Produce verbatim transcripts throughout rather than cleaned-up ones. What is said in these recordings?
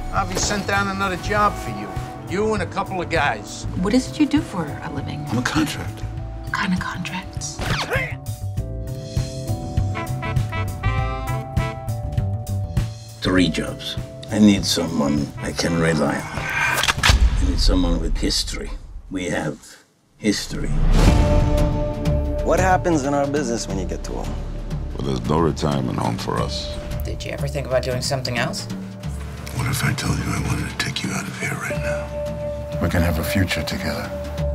Avi sent down another job for you. You and a couple of guys. What is it you do for a living? I'm a contractor. What kind of contracts? Three jobs. I need someone I can rely on. I need someone with history. We have history. What happens in our business when you get too old? Well, there's no retirement home for us. Did you ever think about doing something else? What if I told you I wanted to take you out of here right now? We can have a future together.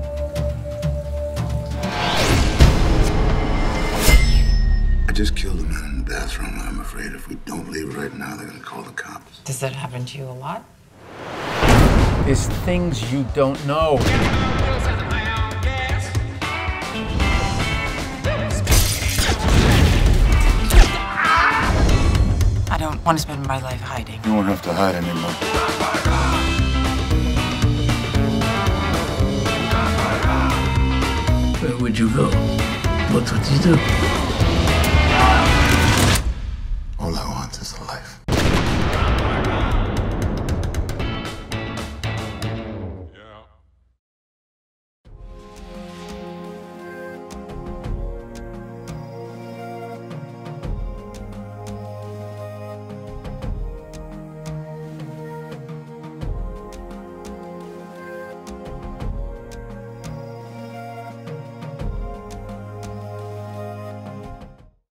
I just killed a man in the bathroom. I'm afraid if we don't leave right now, they're gonna call the cops. Does that happen to you a lot? There's things you don't know. I don't want to spend my life hiding. You won't have to hide anymore. Where would you go? What would you do?